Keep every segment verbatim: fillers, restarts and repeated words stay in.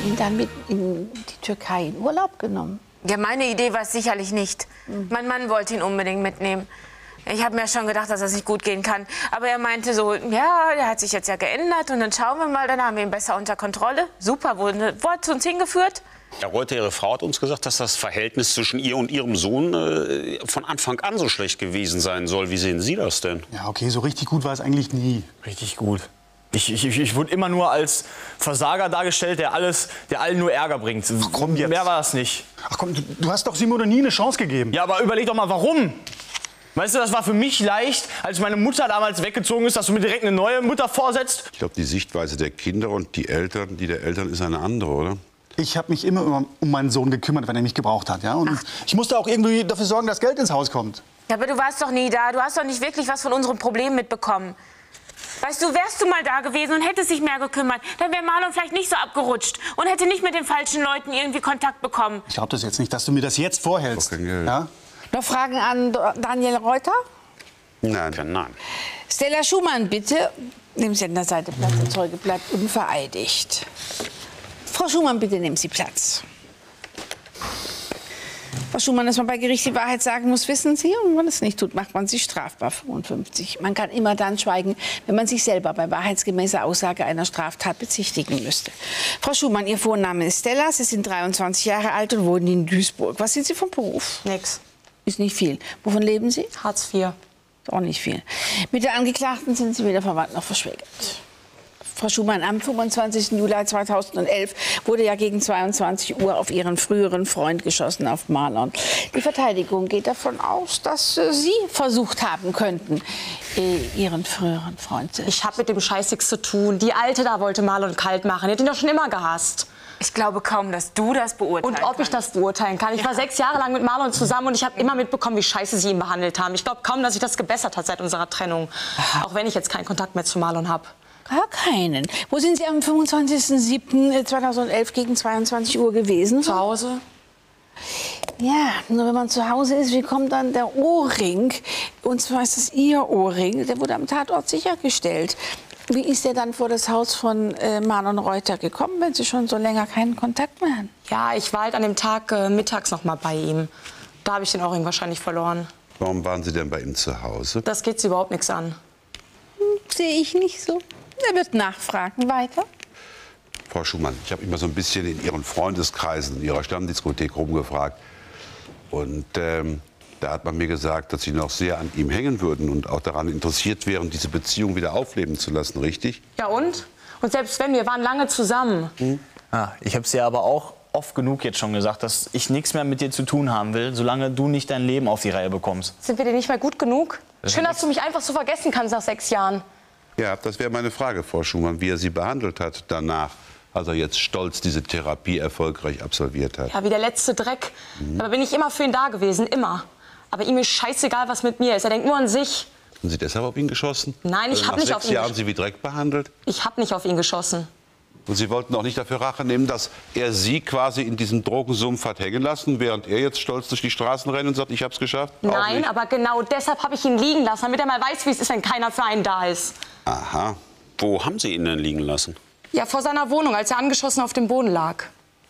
ihn dann mit in die Türkei in Urlaub genommen? Ja, meine Idee war es sicherlich nicht. Mhm. Mein Mann wollte ihn unbedingt mitnehmen. Ich habe mir schon gedacht, dass das nicht gut gehen kann. Aber er meinte so, ja, der hat sich jetzt ja geändert und dann schauen wir mal, dann haben wir ihn besser unter Kontrolle. Super, wo, wo hat es uns hingeführt? Herr Reuter, Ihre Frau hat uns gesagt, dass das Verhältnis zwischen ihr und Ihrem Sohn äh, von Anfang an so schlecht gewesen sein soll. Wie sehen Sie das denn? Ja, okay, so richtig gut war es eigentlich nie. Richtig gut. Ich, ich, ich wurde immer nur als Versager dargestellt, der, alles, der allen nur Ärger bringt. Ach, komm jetzt. Mehr war es nicht. Ach komm, du, du hast doch Simone nie eine Chance gegeben. Ja, aber überleg doch mal, warum? Weißt du, das war für mich leicht, als meine Mutter damals weggezogen ist, dass du mir direkt eine neue Mutter vorsetzt. Ich glaube, die Sichtweise der Kinder und die Eltern, die der Eltern ist eine andere, oder? Ich habe mich immer um, um meinen Sohn gekümmert, wenn er mich gebraucht hat. Ja? Und ich musste auch irgendwie dafür sorgen, dass Geld ins Haus kommt. Ja, aber du warst doch nie da. Du hast doch nicht wirklich was von unserem Problem mitbekommen. Weißt du, wärst du mal da gewesen und hättest dich mehr gekümmert, dann wäre Marlon vielleicht nicht so abgerutscht und hätte nicht mit den falschen Leuten irgendwie Kontakt bekommen. Ich glaube das jetzt nicht, dass du mir das jetzt vorhältst. Ja? Noch Fragen an Daniel Reuter? Nein. Nein. Stella Schumann, bitte. Nehmen Sie an der Seite Platz. Der Zeuge bleibt unvereidigt. Frau Schumann, bitte nehmen Sie Platz. Frau Schumann, dass man bei Gericht die Wahrheit sagen muss, wissen Sie. Und wenn man es nicht tut, macht man sich strafbar. fünfundfünfzig. Man kann immer dann schweigen, wenn man sich selber bei wahrheitsgemäßer Aussage einer Straftat bezichtigen müsste. Frau Schumann, Ihr Vorname ist Stella. Sie sind dreiundzwanzig Jahre alt und wohnen in Duisburg. Was sind Sie vom Beruf? Nix. Ist nicht viel. Wovon leben Sie? Hartz vier. Ist auch nicht viel. Mit der Angeklagten sind Sie weder verwandt noch verschwägert. Frau Schumann, am fünfundzwanzigsten Juli zweitausendelf wurde ja gegen zweiundzwanzig Uhr auf Ihren früheren Freund geschossen, auf Marlon. Die Verteidigung geht davon aus, dass äh, Sie versucht haben könnten, äh, Ihren früheren Freund zu... Ich habe mit dem Scheiß nichts zu tun. Die Alte da wollte Marlon kalt machen. Die hat ihn doch schon immer gehasst. Ich glaube kaum, dass du das beurteilen Und ob kannst. ich das beurteilen kann. Ich war sechs Jahre lang mit Marlon zusammen und ich habe immer mitbekommen, wie scheiße sie ihn behandelt haben. Ich glaube kaum, dass sich das gebessert hat seit unserer Trennung. Aha. Auch wenn ich jetzt keinen Kontakt mehr zu Marlon habe. Gar keinen. Wo sind Sie am fünfundzwanzigsten siebten zweitausendelf gegen zweiundzwanzig Uhr gewesen? Zu Hause. Ja, nur wenn man zu Hause ist, wie kommt dann der Ohrring? Und zwar ist es Ihr Ohrring, der wurde am Tatort sichergestellt. Wie ist er dann vor das Haus von äh, Marlon Reuter gekommen, wenn Sie schon so länger keinen Kontakt mehr haben? Ja, ich war halt an dem Tag äh, mittags noch mal bei ihm. Da habe ich den Ohrring wahrscheinlich verloren. Warum waren Sie denn bei ihm zu Hause? Das geht Sie überhaupt nichts an. Hm, sehe ich nicht so. Er wird nachfragen. Weiter. Frau Schumann, ich habe immer so ein bisschen in Ihren Freundeskreisen, in Ihrer Stammdiskothek rumgefragt. Und ähm, da hat man mir gesagt, dass Sie noch sehr an ihm hängen würden und auch daran interessiert wären, diese Beziehung wieder aufleben zu lassen, richtig? Ja und? Und selbst wenn, wir waren lange zusammen. Hm? Ah, ich habe es dir aber auch oft genug jetzt schon gesagt, dass ich nichts mehr mit dir zu tun haben will, solange du nicht dein Leben auf die Reihe bekommst. Sind wir dir nicht mehr gut genug? Schön, dass du mich einfach so vergessen kannst nach sechs Jahren. Ja, das wäre meine Frage, Frau Schumann, wie er Sie behandelt hat danach, als er jetzt stolz diese Therapie erfolgreich absolviert hat. Ja, wie der letzte Dreck. Mhm. Da bin ich immer für ihn da gewesen, immer. Aber ihm ist scheißegal, was mit mir ist. Er denkt nur an sich. Haben Sie deshalb auf ihn geschossen? Nein, ich habe nicht auf ihn geschossen. Nach sechs Jahren Sie wie Dreck behandelt? Ich habe nicht auf ihn geschossen. Und Sie wollten auch nicht dafür Rache nehmen, dass er Sie quasi in diesem Drogensumpf hat hängen lassen, während er jetzt stolz durch die Straßen rennt und sagt, ich habe es geschafft? Nein, aber genau deshalb habe ich ihn liegen lassen, damit er mal weiß, wie es ist, wenn keiner für einen da ist. Aha. Wo haben Sie ihn denn liegen lassen? Ja, vor seiner Wohnung, als er angeschossen auf dem Boden lag.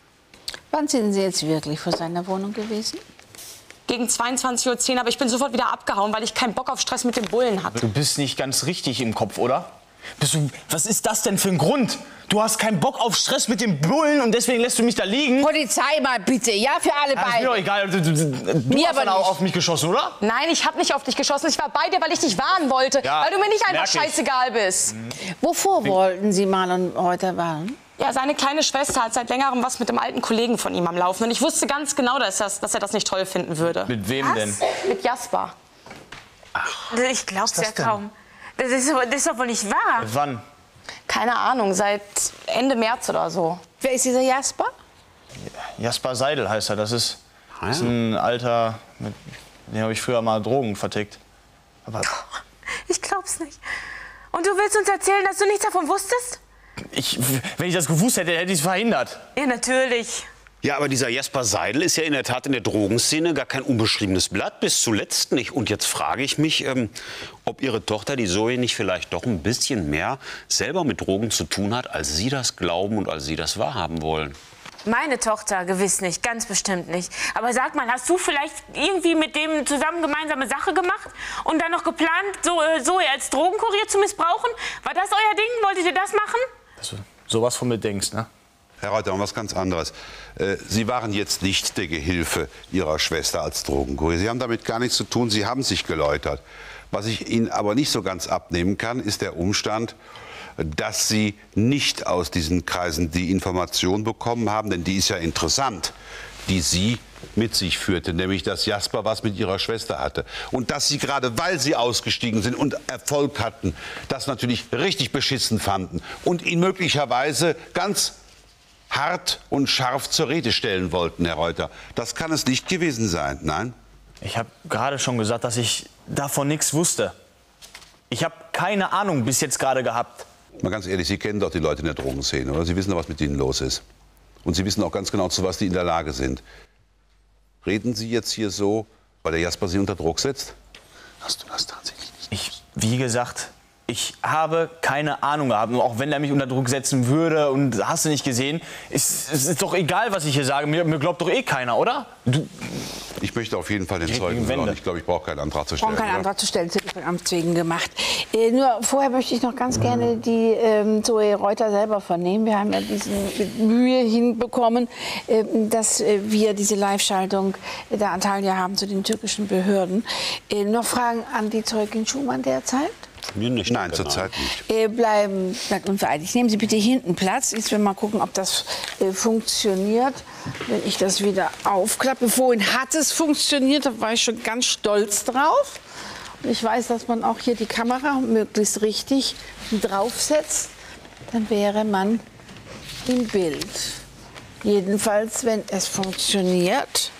Wann sind Sie jetzt wirklich vor seiner Wohnung gewesen? Gegen zweiundzwanzig Uhr zehn, aber ich bin sofort wieder abgehauen, weil ich keinen Bock auf Stress mit dem Bullen hatte. Du bist nicht ganz richtig im Kopf, oder? Bist du, was ist das denn für ein Grund? Du hast keinen Bock auf Stress mit dem Bullen und deswegen lässt du mich da liegen? Polizei mal bitte, ja, für alle ja, beide. Ist mir doch egal. Du, du, du mir hast dann auch auf mich geschossen, oder? Nein, ich habe nicht auf dich geschossen. Ich war bei dir, weil ich dich warnen wollte. Ja, weil du mir nicht einfach scheißegal bist. Mhm. Wovor wollten Sie Marlon Reuter warnen? Ja, seine kleine Schwester hat seit längerem was mit dem alten Kollegen von ihm am Laufen. Und ich wusste ganz genau, dass, das, dass er das nicht toll finden würde. Mit wem was? denn? Mit Jasper. Ach, ich glaub's ja kaum. Das ist, das ist doch wohl nicht wahr. Mit wann? Keine Ahnung, seit Ende März oder so. Wer ist dieser Jasper? Jasper Seidel heißt er. Das ist, das ist ein Alter, mit dem habe ich früher mal Drogen vertickt. Aber ich glaub's nicht. Und du willst uns erzählen, dass du nichts davon wusstest? Ich, wenn ich das gewusst hätte, hätte ich es verhindert. Ja, natürlich. Ja, aber dieser Jasper Seidel ist ja in der Tat in der Drogenszene gar kein unbeschriebenes Blatt, bis zuletzt nicht. Und jetzt frage ich mich, ähm, ob Ihre Tochter, die Zoe, nicht vielleicht doch ein bisschen mehr selber mit Drogen zu tun hat, als Sie das glauben und als Sie das wahrhaben wollen. Meine Tochter gewiss nicht, ganz bestimmt nicht. Aber sag mal, hast du vielleicht irgendwie mit dem zusammen gemeinsame Sache gemacht und dann noch geplant, so, äh, Zoe als Drogenkurier zu missbrauchen? War das euer Ding? Wolltet ihr das machen? Dass du sowas von mir denkst, ne? Herr Reuter, was ganz anderes. Äh, Sie waren jetzt nicht der Gehilfe Ihrer Schwester als Drogenkurier. Sie haben damit gar nichts zu tun. Sie haben sich geläutert. Was ich Ihnen aber nicht so ganz abnehmen kann, ist der Umstand, dass Sie nicht aus diesen Kreisen die Information bekommen haben, denn die ist ja interessant, die Sie mit sich führte, nämlich dass Jasper was mit ihrer Schwester hatte. Und dass Sie gerade, weil Sie ausgestiegen sind und Erfolg hatten, das natürlich richtig beschissen fanden und ihn möglicherweise ganz hart und scharf zur Rede stellen wollten, Herr Reuter. Das kann es nicht gewesen sein, nein? Ich habe gerade schon gesagt, dass ich davon nichts wusste. Ich habe keine Ahnung bis jetzt gerade gehabt. Mal ganz ehrlich, Sie kennen doch die Leute in der Drogenszene, oder? Sie wissen doch, was mit ihnen los ist. Und Sie wissen auch ganz genau, zu was die in der Lage sind. Reden Sie jetzt hier so, weil der Jasper Sie unter Druck setzt? Hast du das tatsächlich nicht? Ich, wie gesagt, ich habe keine Ahnung gehabt. Und auch wenn er mich unter Druck setzen würde und hast du nicht gesehen, ist, es ist doch egal, was ich hier sage. Mir, mir glaubt doch eh keiner, oder? Du, Ich möchte auf jeden Fall den Direkt Zeugen gegen Wände. hören. Ich glaube, ich brauche keinen Antrag zu Ich brauche stellen. keinen oder? Antrag zu stellen, das wird von Amts wegen gemacht. Äh, nur vorher möchte ich noch ganz gerne die ähm, Zoe Reuter selber vernehmen. Wir haben ja diesen mit Mühe hinbekommen, äh, dass äh, wir diese Live-Schaltung äh, der Antalya haben zu den türkischen Behörden. Äh, noch Fragen an die Zeugin Schumann derzeit? Mir nicht. Nein, genau. zurzeit nicht. Äh, bleiben bleibt unvereidigt. Nehmen Sie bitte hinten Platz. Jetzt werden wir mal gucken, ob das äh, funktioniert. Wenn ich das wieder aufklappe. Vorhin hat es funktioniert, da war ich schon ganz stolz drauf. Und ich weiß, dass man auch hier die Kamera möglichst richtig draufsetzt. Dann wäre man im Bild. Jedenfalls, wenn es funktioniert.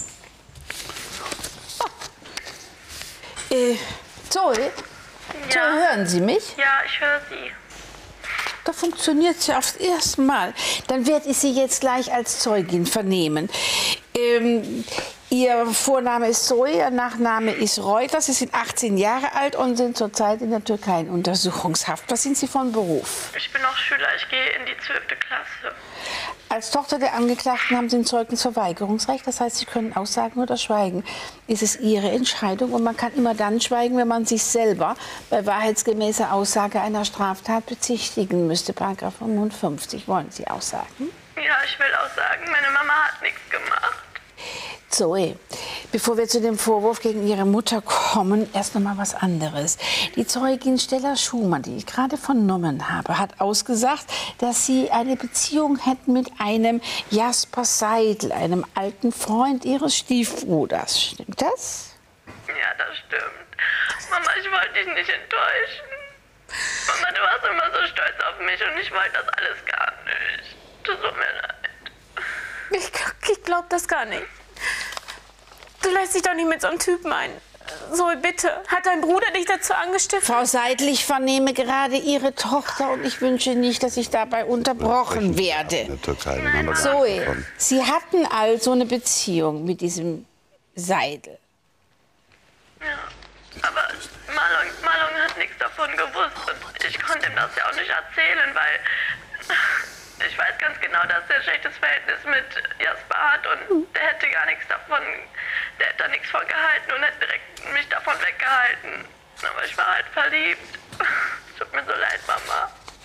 Oh. Äh, Zoe? So, hören Sie mich? Ja, ich höre Sie. Da funktioniert es ja aufs erste Mal. Dann werde ich Sie jetzt gleich als Zeugin vernehmen. Ähm, Ihr Vorname ist Zoe, Ihr Nachname ist Reuter. Sie sind achtzehn Jahre alt und sind zurzeit in der Türkei in Untersuchungshaft. Was sind Sie von Beruf? Ich bin noch Schüler, ich gehe in die zwölfte Klasse. Als Tochter der Angeklagten haben Sie ein Zeugnisverweigerungsrecht. Das heißt, Sie können aussagen oder schweigen. Es ist Ihre Entscheidung und man kann immer dann schweigen, wenn man sich selber bei wahrheitsgemäßer Aussage einer Straftat bezichtigen müsste. Paragraph fünfundfünfzig. Wollen Sie aussagen? Ja, ich will auch sagen, meine Mama hat nichts gemacht. Zoe, bevor wir zu dem Vorwurf gegen Ihre Mutter kommen, erst noch mal was anderes. Die Zeugin Stella Schumann, die ich gerade vernommen habe, hat ausgesagt, dass Sie eine Beziehung hätten mit einem Jasper Seidel, einem alten Freund Ihres Stiefbruders. Stimmt das? Ja, das stimmt. Mama, ich wollte dich nicht enttäuschen. Mama, du warst immer so stolz auf mich und ich wollte das alles gar nicht. Das tut mir leid. Ich, ich glaube das gar nicht. Du lässt dich doch nicht mit so einem Typen ein. Zoe, bitte. Hat dein Bruder dich dazu angestiftet? Frau Seidel, ich vernehme gerade Ihre Tochter und ich wünsche nicht, dass ich dabei unterbrochen werde. In der Türkei, dann haben wir gar nichts Zoe, davon. Sie hatten also eine Beziehung mit diesem Seidel. Ja, aber Marlon, Marlon hat nichts davon gewusst und ich konnte ihm das ja auch nicht erzählen, weil ich weiß ganz genau, dass er ein schlechtes Verhältnis mit Jasper hat und der hätte gar nichts davon, der hätte da nichts von gehalten und hätte direkt mich davon weggehalten. Aber ich war halt verliebt. Tut mir so leid, Mama.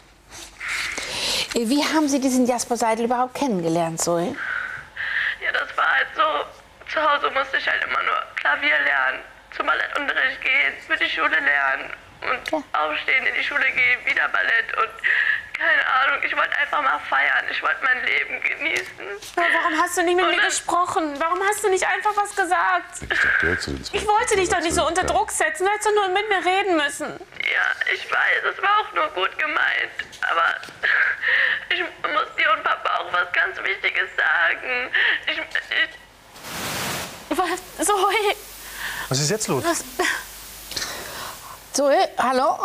Wie haben Sie diesen Jasper Seidel überhaupt kennengelernt, Zoe? Ja, das war halt so, zu Hause musste ich halt immer nur Klavier lernen, zum Ballettunterricht gehen, für die Schule lernen und Ja. aufstehen, in die Schule gehen, wieder Ballett und keine Ahnung, ich wollte einfach mal feiern, ich wollte mein Leben genießen. Aber warum hast du nicht mit Und mir dann- gesprochen? Warum hast du nicht einfach was gesagt? Der zu den zwei- Ich wollte dich doch nicht so unter Druck setzen. Du hättest doch nur mit mir reden müssen. Ja, ich weiß, es war auch nur gut gemeint, aber ich muss dir und Papa auch was ganz Wichtiges sagen. Ich, ich, Was? Zoe, Was ist jetzt los? was? Zoe, hallo?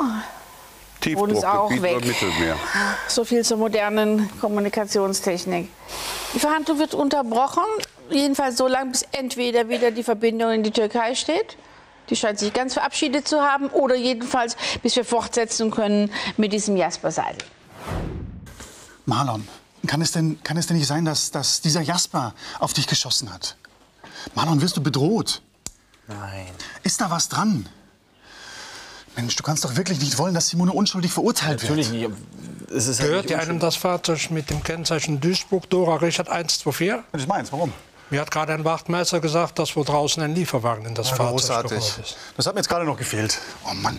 Und ist auch Tiefdruckgebiet weg. oder Mittelmeer. So viel zur modernen Kommunikationstechnik. Die Verhandlung wird unterbrochen, jedenfalls so lange, bis entweder wieder die Verbindung in die Türkei steht. Die scheint sich ganz verabschiedet zu haben. Oder jedenfalls, bis wir fortsetzen können mit diesem Jasper Seidel. Marlon, kann es denn, kann es denn nicht sein, dass, dass dieser Jasper auf dich geschossen hat? Marlon, wirst du bedroht? Nein. Ist da was dran? Mensch, du kannst doch wirklich nicht wollen, dass Simone unschuldig verurteilt Natürlich wird. nicht. Es ist halt Gehört nicht ihr einem das Fahrzeug mit dem Kennzeichen Duisburg, Dora Richard eins zwei vier? Das ist meins, warum? Mir hat gerade ein Wachtmeister gesagt, dass wohl draußen ein Lieferwagen in das Ja, Fahrzeug großartig. geholt ist. Das hat mir jetzt gerade noch gefehlt. Oh Mann.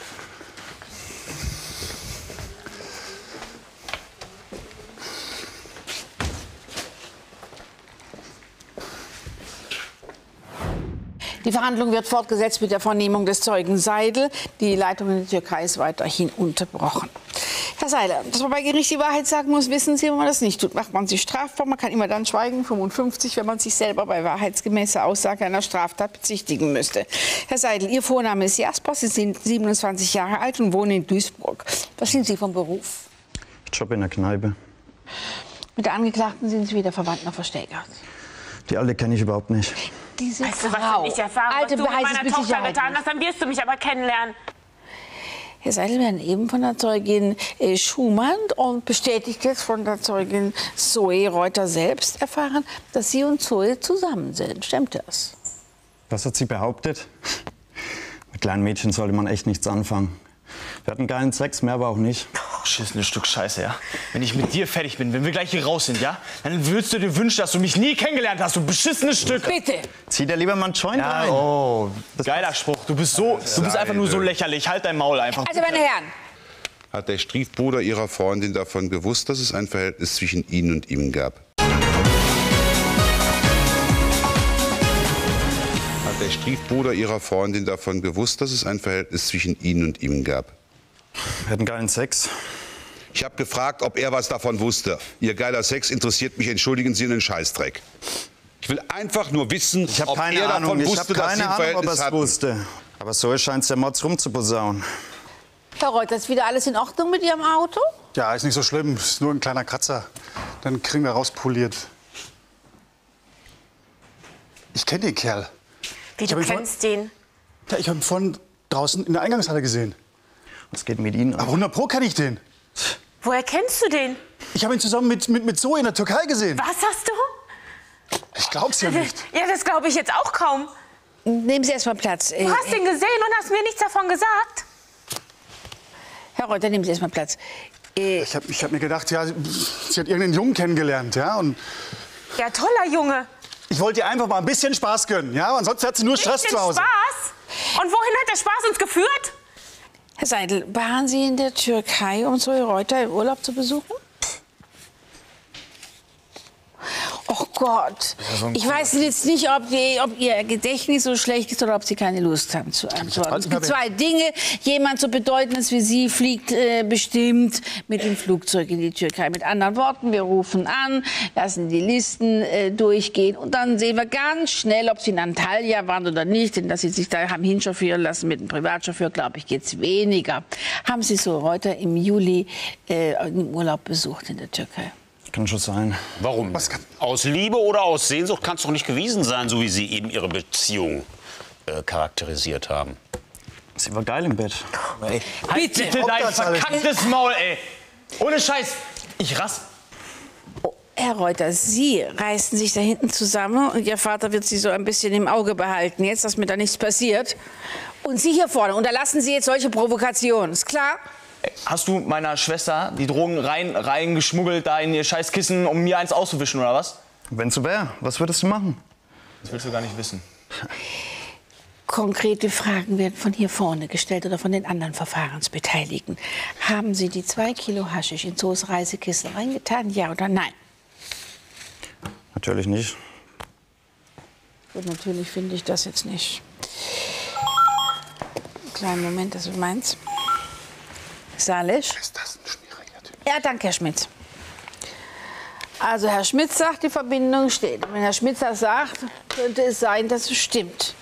Die Verhandlung wird fortgesetzt mit der Vernehmung des Zeugen Seidel. Die Leitung in der Türkei ist weiterhin unterbrochen. Herr Seidel, dass man bei Gericht die Wahrheit sagen muss, wissen Sie, wenn man das nicht tut, macht man sich strafbar. Man kann immer dann schweigen, fünfundfünfzig, wenn man sich selber bei wahrheitsgemäßer Aussage einer Straftat bezichtigen müsste. Herr Seidel, Ihr Vorname ist Jasper, Sie sind siebenundzwanzig Jahre alt und wohnen in Duisburg. Was sind Sie vom Beruf? Ich jobbe in der Kneipe. Mit der Angeklagten sind Sie wieder verwandt noch versteigert. Die Alte kenne ich überhaupt nicht. Diese Weißt du, was Frau, wenn ich erfahre, was Alte du mit weiß es meiner mit Tochter Sicherheit getan nicht. hast, dann wirst du mich aber kennenlernen. Herr Seidel, wir haben eben von der Zeugin äh, Schumann und bestätigt jetzt von der Zeugin Zoe Reuter selbst erfahren, dass Sie und Zoe zusammen sind. Stimmt das? Was hat sie behauptet? Mit kleinen Mädchen sollte man echt nichts anfangen. Wir hatten geilen Sex, mehr aber auch nicht. Beschissenes Stück Scheiße, ja? Wenn ich mit dir fertig bin, wenn wir gleich hier raus sind, ja? Dann würdest du dir wünschen, dass du mich nie kennengelernt hast, du beschissenes Stück. Bitte! Zieh dir lieber mal einen Joint Ja, rein. oh, geiler Spruch. Du bist so, du bist einfach nur so lächerlich. Halt dein Maul einfach. Also, meine Herren, Hat der Stiefbruder Ihrer Freundin davon gewusst, dass es ein Verhältnis zwischen Ihnen und ihm gab? Hat der Stiefbruder Ihrer Freundin davon gewusst, dass es ein Verhältnis zwischen Ihnen und ihm gab? Wir hatten geilen Sex. Ich habe gefragt, ob er was davon wusste. Ihr geiler Sex interessiert mich, entschuldigen Sie, einen Scheißdreck. Ich will einfach nur wissen, Ich habe ob keine er davon Ahnung, ich wusste, habe dass Sie keine ein Ahnung, ob er Verhältnis es hatten. wusste. Aber so scheint es der Mords rumzuposaunen. Herr Reuter, ist wieder alles in Ordnung mit Ihrem Auto? Ja, ist nicht so schlimm. Ist nur ein kleiner Kratzer. Dann kriegen wir rauspoliert. Ich kenne den Kerl. Wie, Ich du hab ihn vor- kennst den? Ja, ich habe ihn vorhin draußen in der Eingangshalle gesehen. Was geht mit Ihnen? Aber hundert Pro kenne ich den. Woher kennst du den? Ich habe ihn zusammen mit, mit, mit Zoe in der Türkei gesehen. Was hast du? Ich glaub's ja nicht. Ja, das glaube ich jetzt auch kaum. Nehmen Sie erst mal Platz. Äh, Du hast ihn gesehen und hast mir nichts davon gesagt. Herr Reuter, nehmen Sie erst mal Platz. Äh, Ich habe ich hab mir gedacht, ja, sie hat irgendeinen Jungen kennengelernt, ja. Und Ja, toller Junge. ich wollte ihr einfach mal ein bisschen Spaß gönnen, ja. Und ansonsten hat sie nur Stress Bisschen zu Hause. Spaß? Und wohin hat der Spaß uns geführt? Herr Seidel, waren Sie in der Türkei, um Zoe Reuter im Urlaub zu besuchen? Oh Gott, ich weiß jetzt nicht, ob, die, ob Ihr Gedächtnis so schlecht ist oder ob Sie keine Lust haben zu antworten. Es gibt zwei Dinge. Jemand so Bedeutendes wie Sie fliegt äh, bestimmt mit dem Flugzeug in die Türkei. Mit anderen Worten, wir rufen an, lassen die Listen äh, durchgehen und dann sehen wir ganz schnell, ob Sie in Antalya waren oder nicht. Denn dass Sie sich da haben hinchauffieren lassen mit einem Privatchauffeur, glaube ich, geht's weniger. Haben Sie so Reuter im Juli äh, im Urlaub besucht in der Türkei? Kann schon sein. Warum? Aus Liebe oder aus Sehnsucht kann es doch nicht gewesen sein, so wie Sie eben Ihre Beziehung äh, charakterisiert haben. Sie war geil im Bett. Ey, halt bitte dein das alles verkacktes Maul, ey. Ohne Scheiß. Ich rass. Herr Reuter, Sie reißen sich da hinten zusammen und Ihr Vater wird Sie so ein bisschen im Auge behalten, jetzt, dass mir da nichts passiert. Und Sie hier vorne, unterlassen Sie jetzt solche Provokationen, ist klar? Hast du meiner Schwester die Drogen rein, reingeschmuggelt da in ihr scheiß Kissen, um mir eins auszuwischen, oder was? Wenn so wäre, was würdest du machen? Das willst du gar nicht wissen. Konkrete Fragen werden von hier vorne gestellt oder von den anderen Verfahrensbeteiligten. Haben Sie die zwei Kilo Haschisch in Zoes Reisekiste reingetan, ja oder nein? Natürlich nicht. Gut, natürlich finde ich das jetzt nicht. Kleinen Moment, das ist meins. Salisch? Ist das ein schwieriger Typ? Ja, danke, Herr Schmitz. Also Herr Schmitz sagt, die Verbindung steht. Und wenn Herr Schmitz das sagt, könnte es sein, dass es stimmt.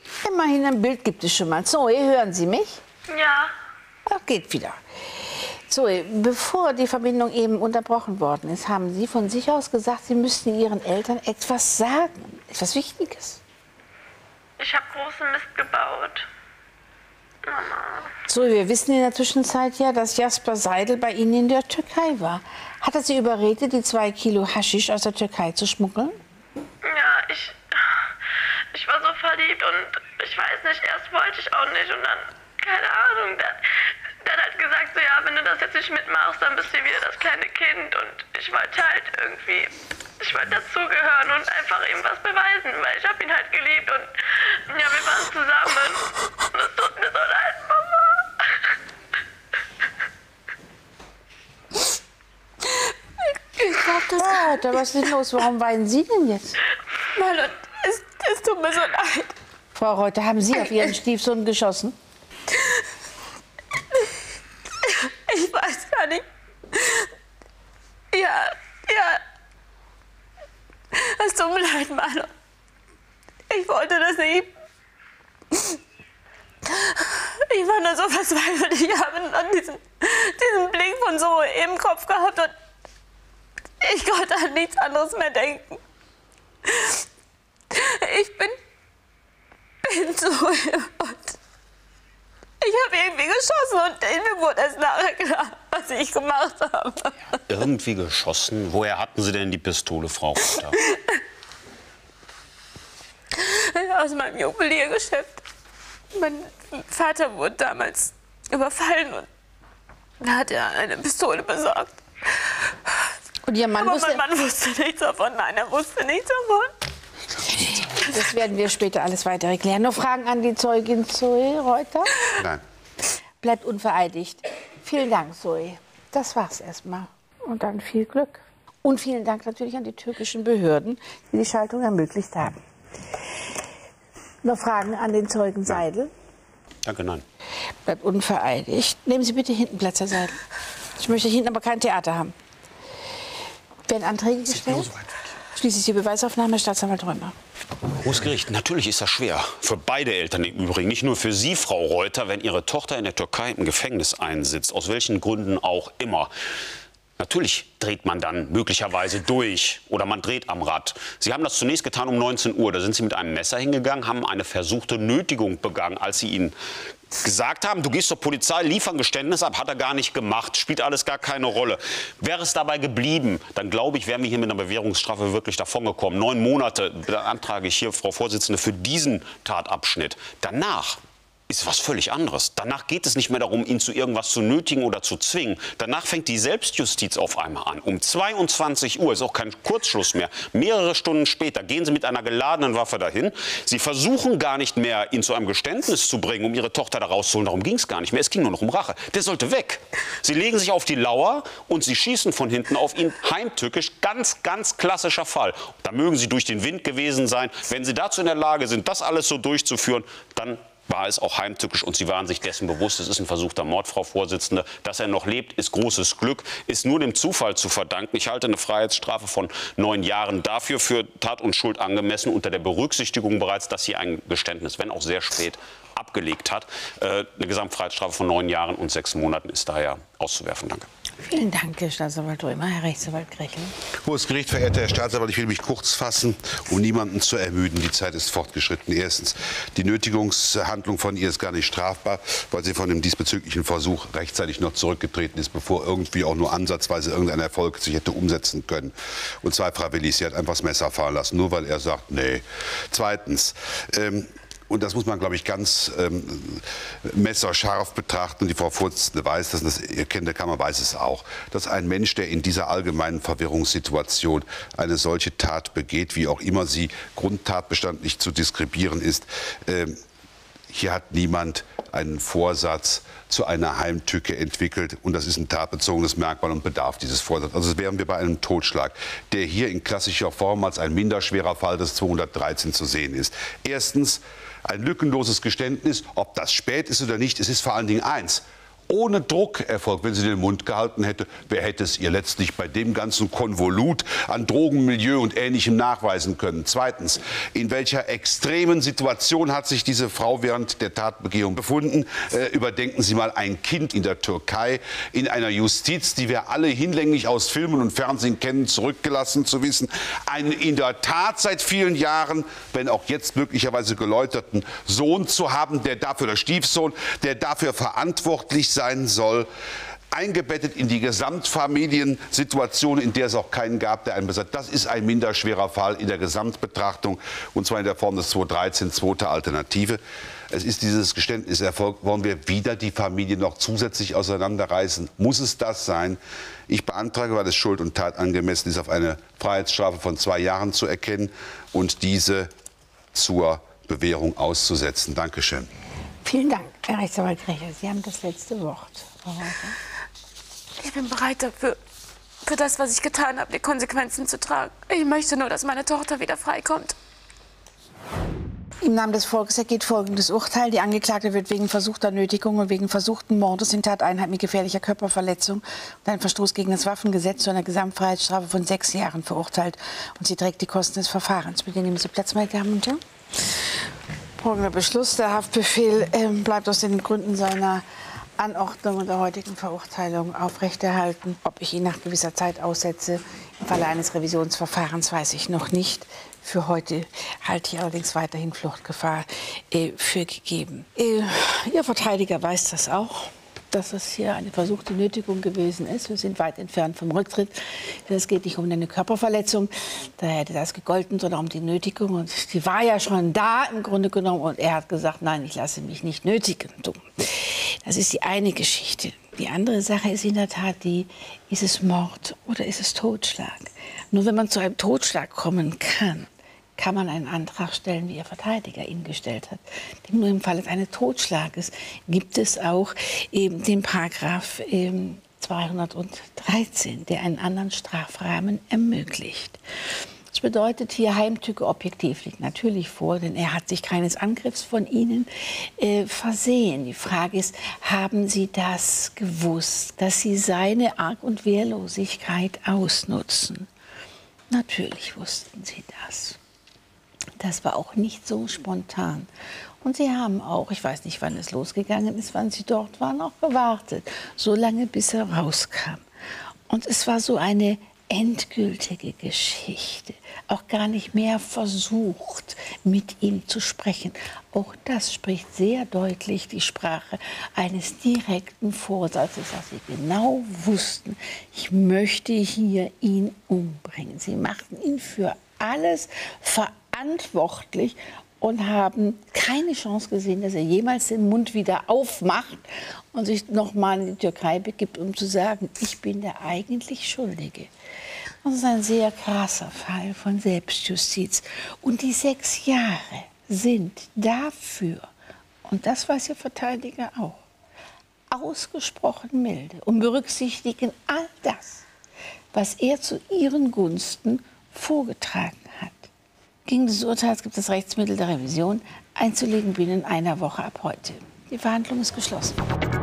Immerhin ein Bild gibt es schon mal. Zoe, hören Sie mich? Ja. Ja, geht wieder. Zoe, bevor die Verbindung eben unterbrochen worden ist, haben Sie von sich aus gesagt, Sie müssten Ihren Eltern etwas sagen, etwas Wichtiges. Ich habe großen Mist gebaut. Mama. Zoe, wir wissen in der Zwischenzeit ja, dass Jasper Seidel bei Ihnen in der Türkei war. Hat er Sie überredet, die zwei Kilo Haschisch aus der Türkei zu schmuggeln? Ja, ich, ich war so verliebt und ich weiß nicht, erst wollte ich auch nicht und dann, keine Ahnung, der, der hat halt gesagt, so ja, wenn du das jetzt nicht mitmachst, dann bist du wieder das kleine Kind und ich wollte halt irgendwie, ich wollte dazugehören und einfach ihm was beweisen, weil ich habe ihn halt geliebt und ja, wir waren zusammen und es tut mir so leid, Mama. Ich glaub, das oh, da was ist denn los? Warum weinen Sie denn jetzt? Marlon, es, es tut mir so leid. Frau Reuter, haben Sie auf Ihren Stiefsohn geschossen? Ich weiß gar nicht. Ja, ja. Es tut mir leid, Marlon. Ich wollte das nicht. Ich war nur so verzweifelt. Ich habe nur diesen, diesen Blick von so im Kopf gehabt und ich konnte an nichts anderes mehr denken. Ich bin, bin so und ich habe irgendwie geschossen und mir wurde erst nachher klar, was ich gemacht habe. Irgendwie geschossen? Woher hatten Sie denn die Pistole, Frau Reuter? Aus meinem Juweliergeschäft. Mein Vater wurde damals überfallen und da hat er eine Pistole besorgt. Und Ihr Mann Aber wusste... mein Mann wusste nichts davon. Nein, er wusste nichts davon. Das werden wir später alles weiter erklären. Noch Fragen an die Zeugin Zoe Reuter? Nein. Bleibt unvereidigt. Vielen Dank, Zoe. Das war's erstmal. Und dann viel Glück. Und vielen Dank natürlich an die türkischen Behörden, die die Schaltung ermöglicht haben. Noch Fragen an den Zeugen Seidel? Danke, nein. Bleibt unvereidigt. Nehmen Sie bitte hinten Platz, Herr Seidel. Ich möchte hinten aber kein Theater haben. Werden Anträge gestellt? Schließlich die Beweisaufnahme, Herr Staatsanwalt Römer. Hohes Gericht, natürlich ist das schwer. Für beide Eltern im Übrigen. Nicht nur für Sie, Frau Reuter, wenn Ihre Tochter in der Türkei im Gefängnis einsitzt. Aus welchen Gründen auch immer. Natürlich dreht man dann möglicherweise durch oder man dreht am Rad. Sie haben das zunächst getan um neunzehn Uhr. Da sind Sie mit einem Messer hingegangen, haben eine versuchte Nötigung begangen, als Sie ihn gesagt haben, du gehst zur Polizei, liefern Geständnis ab, hat er gar nicht gemacht, spielt alles gar keine Rolle. Wäre es dabei geblieben, dann glaube ich, wären wir hier mit einer Bewährungsstrafe wirklich davongekommen. Neun Monate beantrage ich hier, Frau Vorsitzende, für diesen Tatabschnitt. Danach ist was völlig anderes. Danach geht es nicht mehr darum, ihn zu irgendwas zu nötigen oder zu zwingen. Danach fängt die Selbstjustiz auf einmal an. Um zweiundzwanzig Uhr ist auch kein Kurzschluss mehr. Mehrere Stunden später gehen Sie mit einer geladenen Waffe dahin. Sie versuchen gar nicht mehr, ihn zu einem Geständnis zu bringen, um Ihre Tochter da rauszuholen. Darum ging es gar nicht mehr. Es ging nur noch um Rache. Der sollte weg. Sie legen sich auf die Lauer und Sie schießen von hinten auf ihn heimtückisch. Ganz, ganz klassischer Fall. Da mögen Sie durch den Wind gewesen sein. Wenn Sie dazu in der Lage sind, das alles so durchzuführen, dann war es auch heimtückisch und Sie waren sich dessen bewusst, es ist ein versuchter Mord, Frau Vorsitzende. Dass er noch lebt, ist großes Glück, ist nur dem Zufall zu verdanken. Ich halte eine Freiheitsstrafe von neun Jahren dafür für Tat und Schuld angemessen, unter der Berücksichtigung bereits, dass sie ein Geständnis, wenn auch sehr spät, abgelegt hat. Äh, eine Gesamtfreiheitsstrafe von neun Jahren und sechs Monaten ist daher auszuwerfen. Danke. Vielen Dank, Herr Staatsanwalt Römer. Herr Rechtsanwalt Grechel. Hohes Gericht, verehrter Herr Staatsanwalt, ich will mich kurz fassen, um niemanden zu ermüden. Die Zeit ist fortgeschritten. Erstens, die Nötigungshandlung von ihr ist gar nicht strafbar, weil sie von dem diesbezüglichen Versuch rechtzeitig noch zurückgetreten ist, bevor irgendwie auch nur ansatzweise irgendein Erfolg sich hätte umsetzen können. Und zwei, freiwillig, sie hat einfach das Messer fallen lassen, nur weil er sagt, nee. Zweitens, ähm, und das muss man, glaube ich, ganz ähm, messerscharf betrachten. Und die Frau Vorsitzende weiß das, und das ihr kennt der Kammer weiß es auch, dass ein Mensch, der in dieser allgemeinen Verwirrungssituation eine solche Tat begeht, wie auch immer sie grundtatbestandlich zu diskribieren ist, ähm, hier hat niemand einen Vorsatz zu einer Heimtücke entwickelt. Und das ist ein tatbezogenes Merkmal und bedarf dieses Vorsatzes. Also wären wir bei einem Totschlag, der hier in klassischer Form als ein minderschwerer Fall des zweihundertdreizehn zu sehen ist. Erstens ein lückenloses Geständnis, ob das spät ist oder nicht. Es ist vor allen Dingen eins. ohne Druck erfolgt. Wenn sie den Mund gehalten hätte, wer hätte es ihr letztlich bei dem ganzen Konvolut an Drogenmilieu und Ähnlichem nachweisen können? Zweitens, in welcher extremen Situation hat sich diese Frau während der Tatbegehung befunden? Äh, überdenken Sie mal ein Kind in der Türkei, in einer Justiz, die wir alle hinlänglich aus Filmen und Fernsehen kennen, zurückgelassen zu wissen. Einen in der Tat seit vielen Jahren, wenn auch jetzt möglicherweise geläuterten Sohn zu haben, der dafür, der Stiefsohn, der dafür verantwortlich sein soll, eingebettet in die Gesamtfamiliensituation, in der es auch keinen gab, der einen besagt. Das ist ein minder schwerer Fall in der Gesamtbetrachtung, und zwar in der Form des zweihundertdreizehn, zweite Alternative. Es ist dieses Geständnis erfolgt. Wollen wir wieder die Familie noch zusätzlich auseinanderreißen? Muss es das sein? Ich beantrage, weil es Schuld und Tat angemessen ist, auf eine Freiheitsstrafe von zwei Jahren zu erkennen und diese zur Bewährung auszusetzen. Dankeschön. Vielen Dank, Herr Rechtsanwalt Grecher. Sie haben das letzte Wort. Ich bin bereit dafür, für das, was ich getan habe, die Konsequenzen zu tragen. Ich möchte nur, dass meine Tochter wieder freikommt. Im Namen des Volkes ergeht folgendes Urteil. Die Angeklagte wird wegen versuchter Nötigung und wegen versuchten Mordes in Tateinheit mit gefährlicher Körperverletzung und einem Verstoß gegen das Waffengesetz zu einer Gesamtfreiheitsstrafe von sechs Jahren verurteilt. Und sie trägt die Kosten des Verfahrens. Bitte nehmen Sie Platz, meine Damen und Herren. Folgender Beschluss. Der Haftbefehl äh, bleibt aus den Gründen seiner Anordnung und der heutigen Verurteilung aufrechterhalten. Ob ich ihn nach gewisser Zeit aussetze, im Falle eines Revisionsverfahrens, weiß ich noch nicht. Für heute halte ich allerdings weiterhin Fluchtgefahr äh, für gegeben. Äh, Ihr Verteidiger weiß das auch, dass es hier eine versuchte Nötigung gewesen ist. Wir sind weit entfernt vom Rücktritt. Es geht nicht um eine Körperverletzung, da hätte das gegolten, sondern um die Nötigung. Und die war ja schon da im Grunde genommen. Und er hat gesagt, nein, ich lasse mich nicht nötigen. Das ist die eine Geschichte. Die andere Sache ist in der Tat die, ist es Mord oder ist es Totschlag? Nur wenn man zu einem Totschlag kommen kann, kann man einen Antrag stellen, wie Ihr Verteidiger ihn gestellt hat. Nur im Falle eines Totschlages gibt es auch eben den Paragraph ähm, zweihundertdreizehn, der einen anderen Strafrahmen ermöglicht. Das bedeutet hier, Heimtücke objektiv liegt natürlich vor, denn er hat sich keines Angriffs von Ihnen äh, versehen. Die Frage ist, haben Sie das gewusst, dass Sie seine Arg- und Wehrlosigkeit ausnutzen? Natürlich wussten Sie das. Das war auch nicht so spontan. Und Sie haben auch, ich weiß nicht, wann es losgegangen ist, wann Sie dort waren, auch gewartet, so lange bis er rauskam. Und es war so eine endgültige Geschichte, auch gar nicht mehr versucht, mit ihm zu sprechen. Auch das spricht sehr deutlich die Sprache eines direkten Vorsatzes, dass Sie genau wussten, ich möchte hier ihn umbringen. Sie machten ihn für alles verantwortlich und haben keine Chance gesehen, dass er jemals den Mund wieder aufmacht und sich noch mal in die Türkei begibt, um zu sagen, ich bin der eigentlich Schuldige. Das ist ein sehr krasser Fall von Selbstjustiz. Und die sechs Jahre sind dafür, und das weiß Ihr Verteidiger auch, ausgesprochen milde und berücksichtigen all das, was er zu Ihren Gunsten vorgetragen hat. Gegen des Urteils gibt es Rechtsmittel der Revision einzulegen binnen einer Woche ab heute. Die Verhandlung ist geschlossen.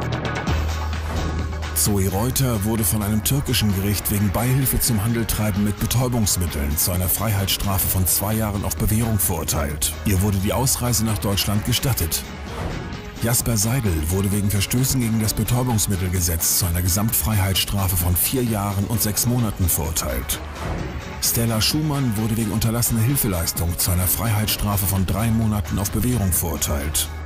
Zoe Reuter wurde von einem türkischen Gericht wegen Beihilfe zum Handeltreiben mit Betäubungsmitteln zu einer Freiheitsstrafe von zwei Jahren auf Bewährung verurteilt. Ihr wurde die Ausreise nach Deutschland gestattet. Jasper Seidel wurde wegen Verstößen gegen das Betäubungsmittelgesetz zu einer Gesamtfreiheitsstrafe von vier Jahren und sechs Monaten verurteilt. Stella Schumann wurde wegen unterlassener Hilfeleistung zu einer Freiheitsstrafe von drei Monaten auf Bewährung verurteilt.